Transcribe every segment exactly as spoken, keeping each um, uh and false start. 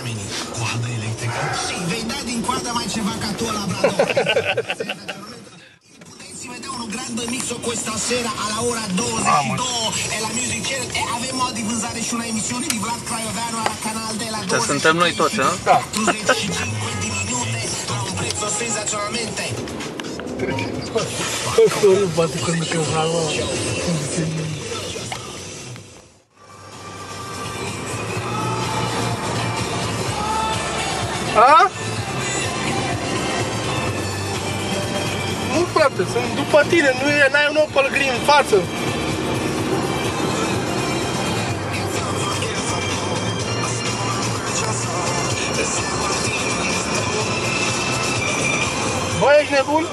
oamenii. Coadă electrică? Și vei da din coadă mai ceva ca tu la Brado. Puteți vedea un grande mixo questa sera alla ora douăzeci și doi e la Music Channel e avem o di vânzare și una emisiune di Vlad Craioveanu la canal de la douăzeci și cinci. Suntem noi toți, nu? Da. patruzeci și cinci di minute la un prezzo sensazionalmente. Costorul bate când te urmă. A? Nu, frate, sunt după tine, nu e, n-ai un Opel gri în față. Bă, ești nebun?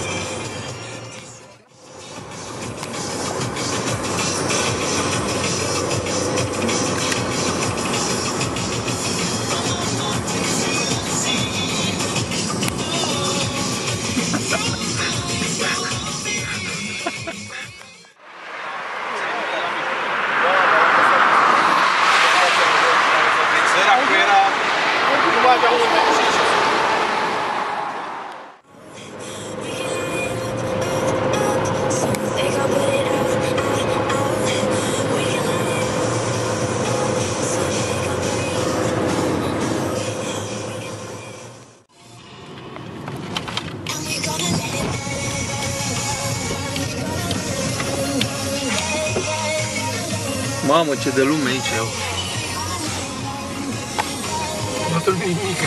Mamă, ce de lume aici eu. Nu trebuie nimic.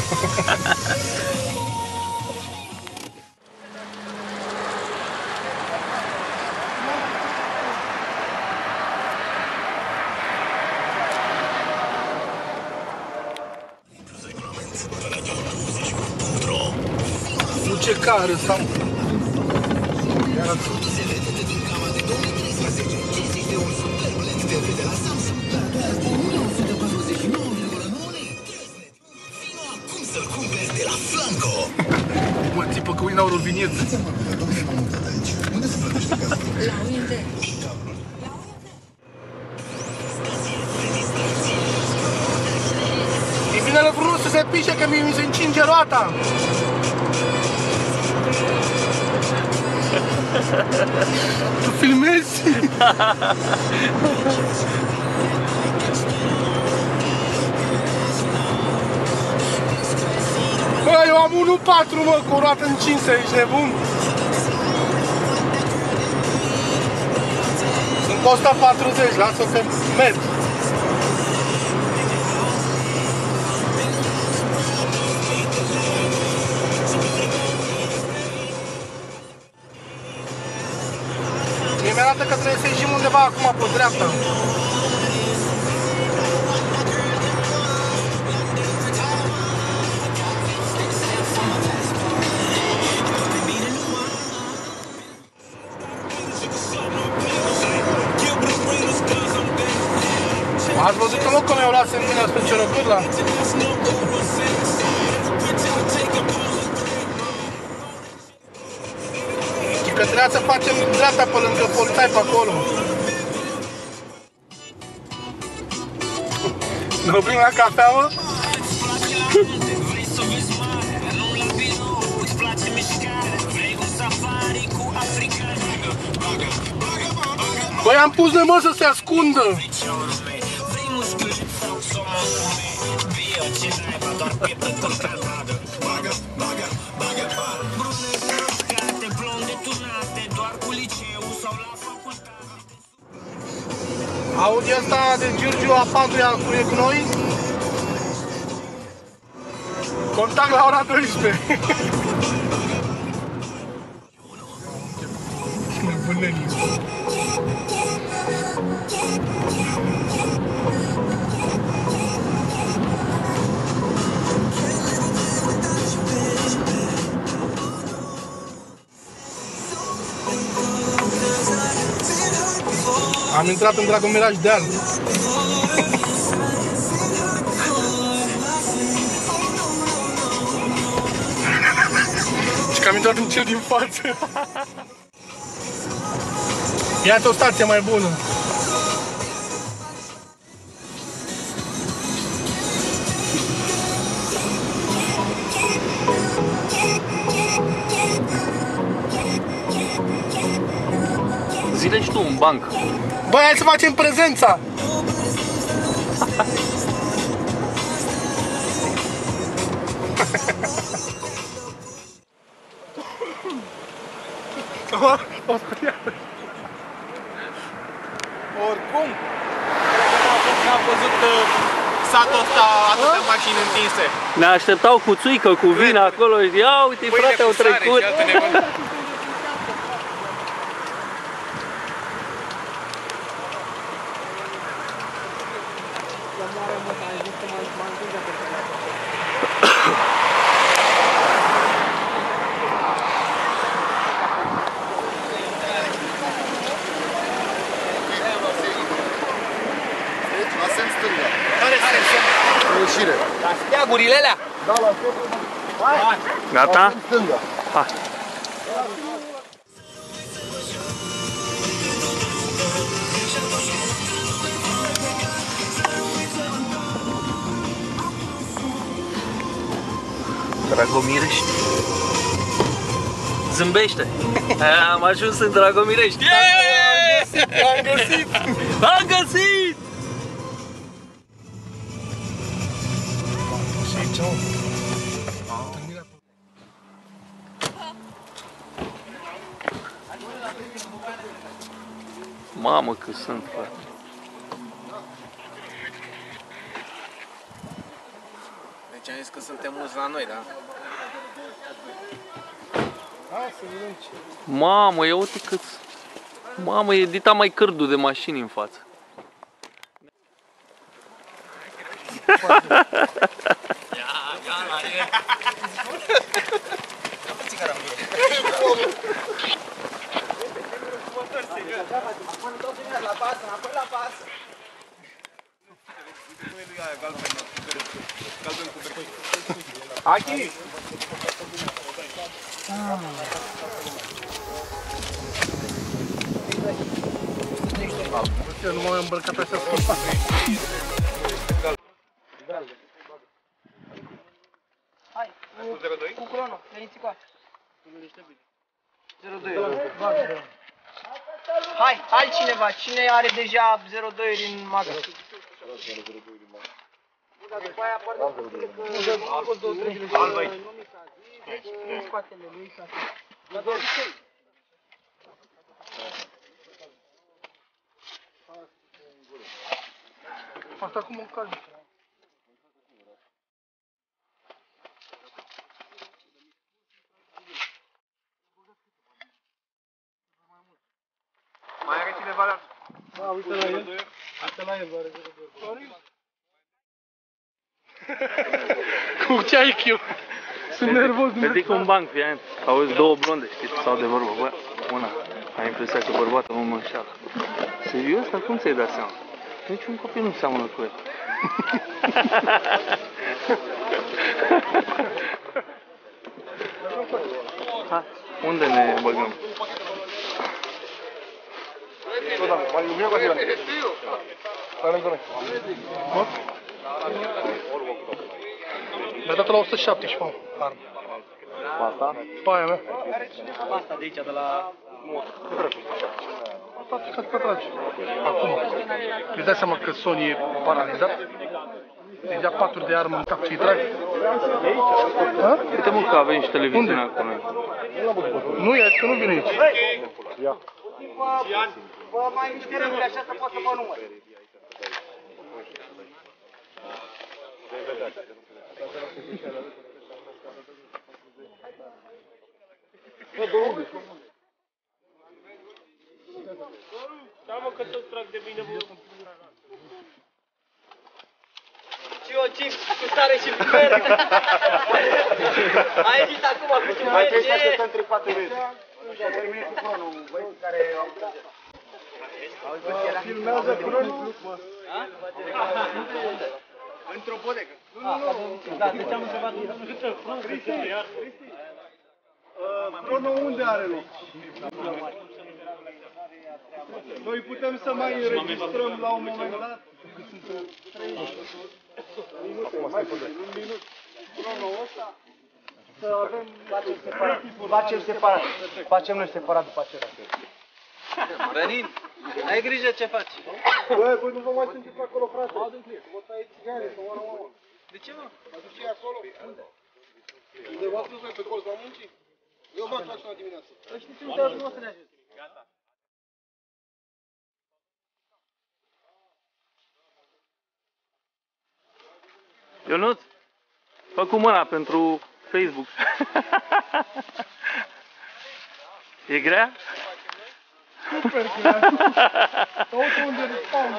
Nu ce care sau... Mă, tipă că uinau rovinietă. E bine la frumos să se pișe că mi se încinge roata. Tu filmezi? Bă, eu am unu patru, mă, cu o roată încinsă, ești nebun? Sunt o sută patruzeci, lasă că merg. Mie mi-arată că trebuie să ieșim undeva acum pe dreapta. Ați văzut că nu că mi-au luat în mine spre Cerogârla? Și că trebuia să facem dreapta pe lângă polițai pe acolo. Ne oprim la cafea, mă? Băi, am pus de mă să se ascundă! Audi asta de Giurgiu a patuia e cu noi. Contact la ora doisprezece. Am intrat în Dragomiraj Deal. Și că am intrat în cel din față. Iată o stație mai bună. banc. Băi, hai să facem prezența! Oricum, n-am văzut satul ăsta atât de mașini întinse. Ne așteptau cu țuică, cu vin acolo. Ia uite, frate, au trecut. Ieșire. La steagurile alea? Da, la steagurile. Hai! Gata? Stânga. Hai. Dragomirești. Zâmbește. Am ajuns în Dragomirești. Am găsit! Am găsit! Mamă, că sunt, frate. Deci am zis că suntem mulți la noi, da? Hai să vedem ce. Mamă, ia uite cât. Mamă, e dita mai cârdul de mașini în față. Aki! Eu nu m-am îmbrăcat așa scumpa. Hai, cu crono, veniți cu zero doi. Hai, altcineva, cine are deja zero doi în magă? După aia apar că a fost două trei zile. Scoate-le lui să... Asta cum o calmi. Mai are cineva la... Da, uite la el. Uite la el, are zero doi. Cu ce ai chiu? Sunt nervos. Ridic un banc, fii auzi două blonde, știi, sau de vorbă, bă, una. Ai impresia că bărbatul nu mă înșeală. Serios? Dar cum ți-ai dat seama? Niciun copil nu seamănă cu el. Ha, unde ne băgăm? Mi-a dat la o sută șaptesprezece, mă, armă. Asta? Pe aia mea. Asta de aici, de la... Asta ca să tragi. Acum. Îți dai seama că Sony e paralizat? Îți ia patru de armă în cap și-i tragi? Uite mă că avem și televiziunea acolo. Nu e, că nu vine aici. Vă mai mișterăm pe așa să pot să vă număr. Da, mă, că tot trag de mine, bă. Și eu chips cu sare și piper. Ai ieșit acum cu ce Mai trebuie să merge. așteptăm trei patru minute. Și-a terminat cu cronul, băieții care au... Filmează cronul. Într-o bodegă. Da, deci am întrebat. Cronul unde are loc? Noi putem să mai înregistrăm la un moment dat? Cronul ăsta? Să avem... Facem separat. Facem separat. Facem noi separat după aceea. Venin! Ai grijă ce faci. Bă, voi nu vă mai sunteți acolo, frate. Vă taie țigare sau oara oara. De ce, mă? Mă duce acolo. Unde v-ați dus voi pe colț la muncii? Eu m-am fac la dimineață. Păi știi ce uite, nu o să ne ajut. Ionuț, fă cu mâna pentru Facebook. E grea? Super grea. Uite unde respawn.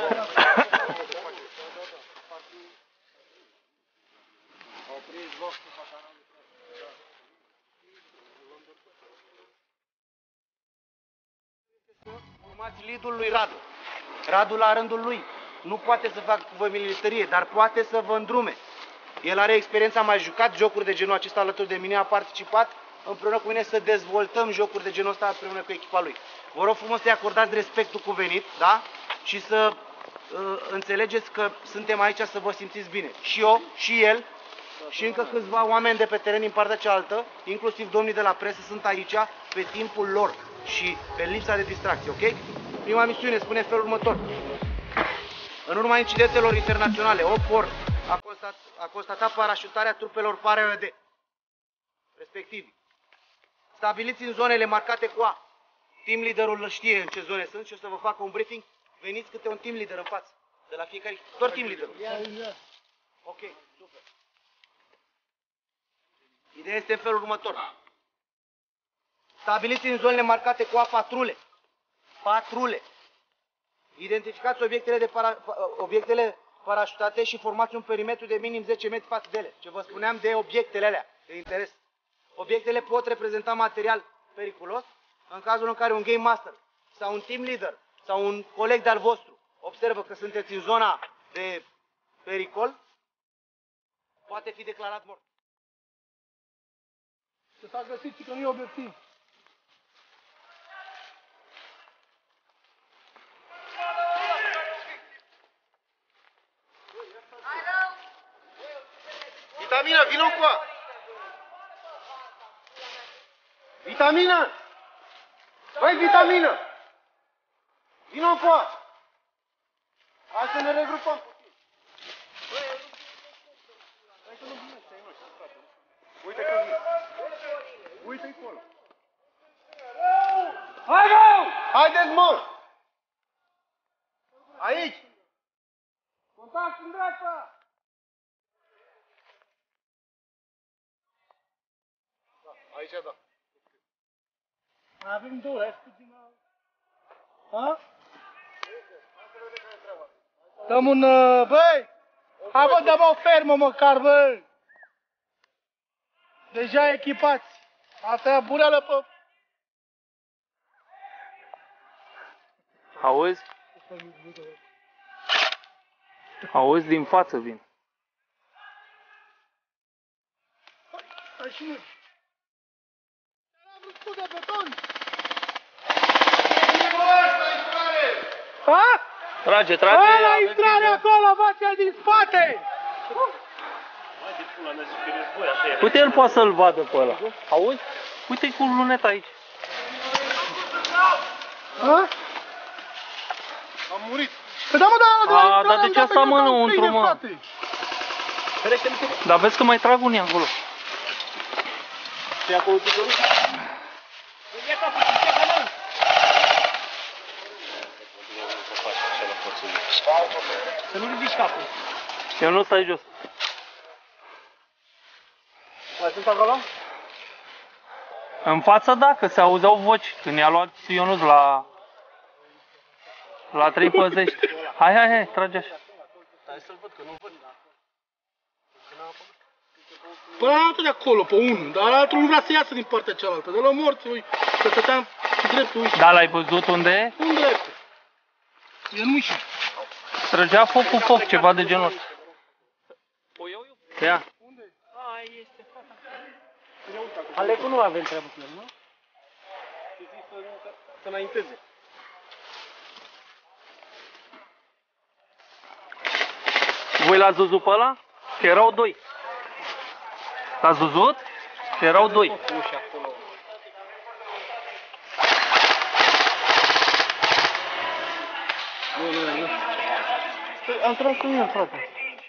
Urmați lead-ul lui Radu. Radu la rândul lui nu poate să facă cu voi militarie, dar poate să vă îndrume. El are experiența, a mai jucat jocuri de genul acesta alături de mine, a participat împreună cu mine să dezvoltăm jocuri de genul ăsta împreună cu echipa lui. Vă rog frumos să-i acordați respectul cuvenit, da? Și să uh, înțelegeți că suntem aici să vă simțiți bine. Și eu, și el, și încă câțiva oameni de pe teren din partea cealaltă, inclusiv domnii de la presă, sunt aici pe timpul lor și pe lipsa de distracție, ok? Prima misiune spune în felul următor. În urma incidentelor internaționale, O P O R a, constat, a constatat parașutarea trupelor P A R E D, respectiv. Stabiliți în zonele marcate cu A. Team leaderul știe în ce zone sunt și o să vă facă un briefing. Veniți câte un team leader în față, de la fiecare, doar team leaderul. Ok, super. Ideea este în felul următor. Stabiliți în zonele marcate cu A patrule. Patrule. Identificați obiectele, de para, obiectele parașutate și formați un perimetru de minim zece metri față de ele. Ce vă spuneam de obiectele alea de interes. Obiectele pot reprezenta material periculos în cazul în care un game master sau un team leader sau un coleg de-al vostru observă că sunteți în zona de pericol, poate fi declarat mort. Ce s-a găsit și că nu e obiectiv. Vitamina, vină cu a! Vitamină! Băi, vitamină! Vină cu a! Hai să ne regrupăm puțin. Hai să nu vină ăștia ai noștri, frate. Uite că vine. Uite-i acolo. Hai, mă! Haideți, mă! Aici! Contact în dreapta! Aici, da. Mai avem două, hai să fugim la... Ha? Dăm un... Uh, băi! Hai bă, dăm o fermă măcar, bă! Deja echipați. Asta e bureală pe... Auzi? Auzi, din față vin. Hai și noi. Am de beton. Ha? Trage, trage. Bă, la intrare acolo, bă, cel din spate! Uite, el poate să-l vadă pe ăla. Auzi? Uite-i cu luneta aici. Ha? Am murit. Păi da, mă, da, A, dar de ce asta mă înăuntru, mă? Dar vezi că mai trag unii acolo. Ce acolo picăru? Să nu ridici capul. Eu nu stai jos. Mai sunt acolo? În față, da, că se auzeau voci când i-a luat Ionuț la... la trei păzești. Hai, hai, hai, trage așa. Hai să-l văd, că nu văd. Păi am de acolo, pe unul, dar altul nu vrea să iasă din partea cealaltă. De la morți, ui, că stăteam cu dreptul, uite. Da, l-ai văzut unde e? Unde este? E în ușă. Trăgea foc cu foc, ceva de genul ăsta. Ia. Alecu nu avem treabă cu el, nu? Să înainteze. Voi l-ați văzut pe ăla? Că erau doi. L-ați văzut? Că erau doi. Nu, nu, nu. Am tras cu el, frate.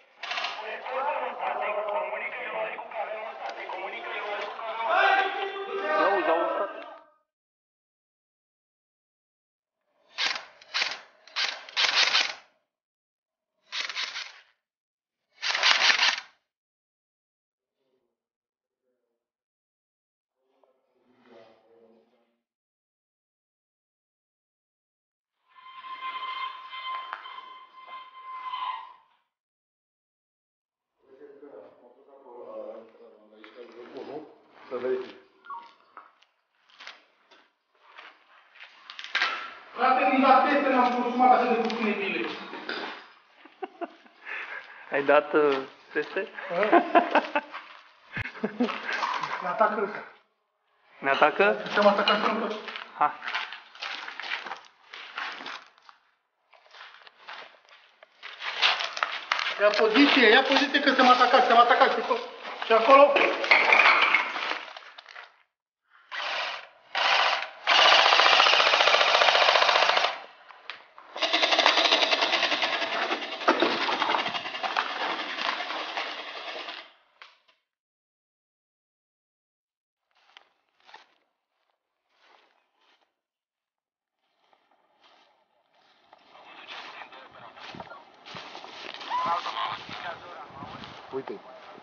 Auzi, auzi, frate. Să verific. Frate, nici la teste n-am consumat așa de puține bile. Ai dat uh, teste? Ne atacă ăsta. Ne atacă? Și-am atacat și noi. Hai. Ia poziție, ia poziție că se-am atacat, se-am atacat. Și acolo... Uite.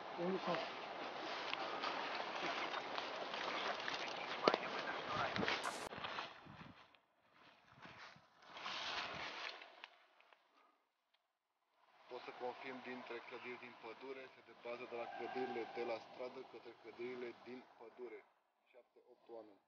Pot să confirm dintre clădiri din pădure, se deplasă de la clădirile de la stradă către clădirile din pădure. șapte opt oameni.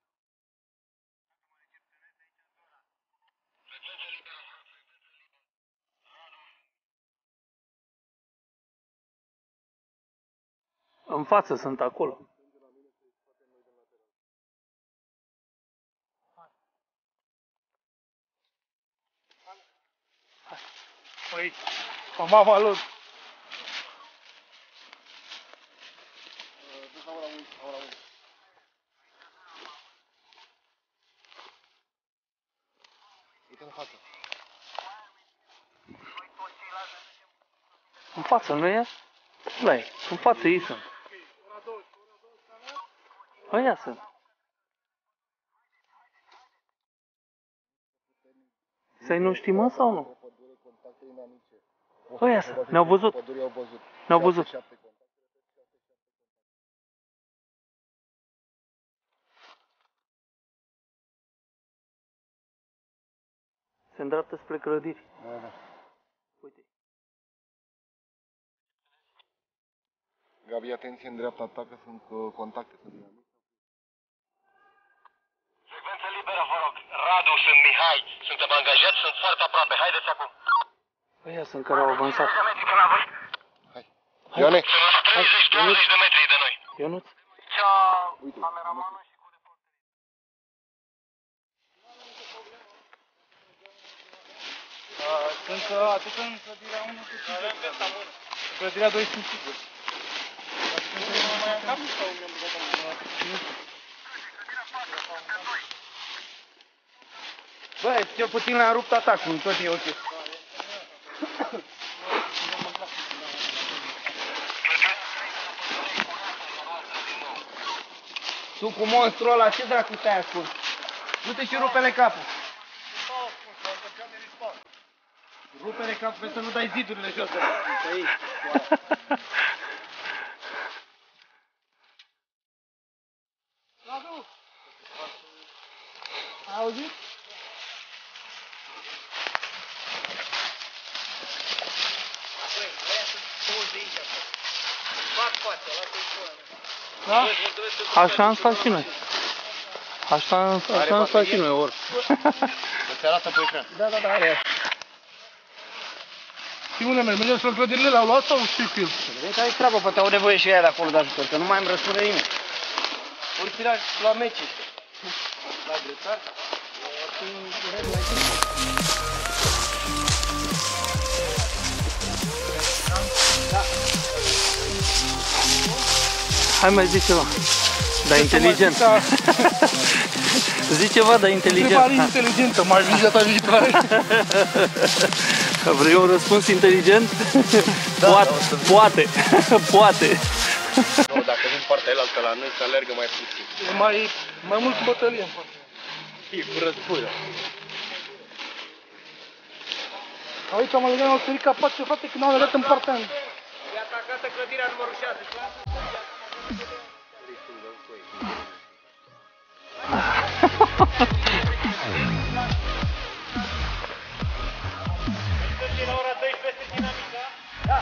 În față sunt acolo. Păi, pe mama lor. Uite în față. În față, nu e? Da, e. În față ei sunt. Ăia sunt. Să-i nu știm mă sau nu? Ăia sunt. Ne-au văzut. Ne-au văzut. Se îndreaptă spre clădiri. Uite. Gabi, atenție în dreapta ta că sunt uh, contacte. Frecvență liberă, vă rog. Radu, sunt Mihai. Suntem angajați, sunt foarte aproape. Haideți acum. Ăia sunt care au avansat. treizeci de metri până la voi. Hai. Ioane. Sunt la treizeci douăzeci de metri de noi. Ionuț? Uite. Cameramanul și cu reporterii. Sunt atât în clădirea unu cât și clădirea doi sunt sigur. Băi, cel puțin le-am rupt atacul, tot e ok. Tu cu monstrul ăla, ce dracu te-ai ascuns? Du-te și rupe-le capul. Rupe-le capul pentru să nu dai zidurile jos de aici. Radu! Ai auzit? Băi, ăia sunt douăzeci de aici acolo. Fac față, lasă-i pula mea. Da? Așa am stat și noi. Așa, așa am stat și noi, ori. Îți arată pe ecran. Da, da, da, are. Simule, mergem spre clădirile, le-au luat sau știi film? Vezi care-i treabă, poate au nevoie și aia de acolo de ajutor, că nu mai îmi răspunde nimeni. Ori fi la, la meci. La grețar. Hai mai zi ceva. Dar inteligent. Zici ceva, dar inteligent. Întrebare inteligentă, mai vine data viitoare. Vrei un răspuns inteligent? Da, poate, poate, poate. Nu, dacă vin partea elaltă la noi, să alergă mai puțin. E mai, mai mult bătălie în față. E cu războiul. Aici am alergat, au sărit capace, frate, când au alergat în partea aia. E atacată clădirea numărul șase. La ora doisprezece dinamica. Da.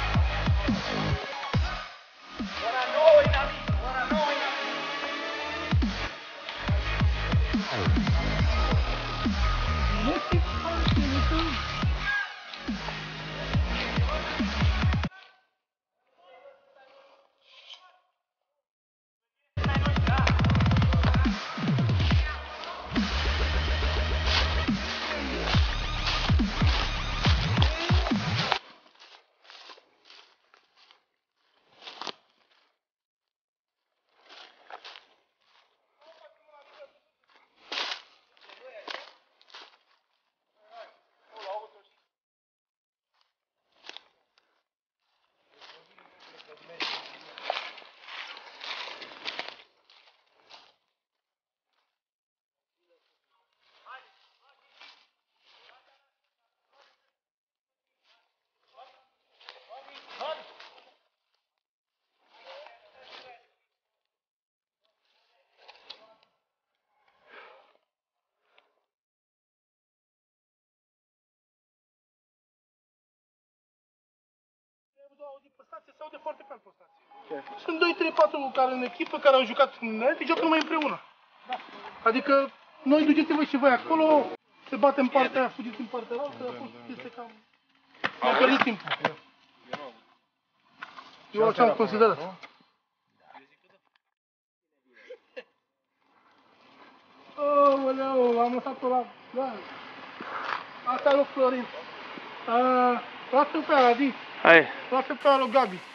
Ora nouă dinamică. Ora nouă dinamică. Pe stație se aude foarte pe pe stație. Sunt doi, trei, patru care în echipă care au jucat în net, joacă numai împreună. Adică noi duceți voi și voi acolo, se bate în partea aia, fugiți în partea altă, a fost este cam... Am pierdut timpul. Eu așa am considerat. Aoleu, am lăsat-o la... Da. Asta e lui Florin. Lasă-l pe aia, Adi. Hai. Lasă-l pe aia lui Gabi.